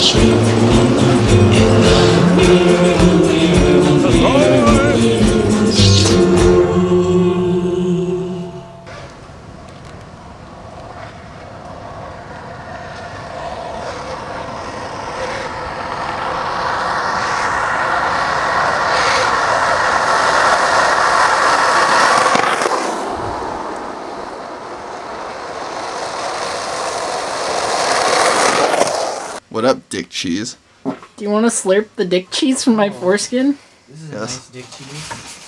What up, dick cheese? Do you want to slurp the dick cheese from my foreskin? This is a nice dick cheese.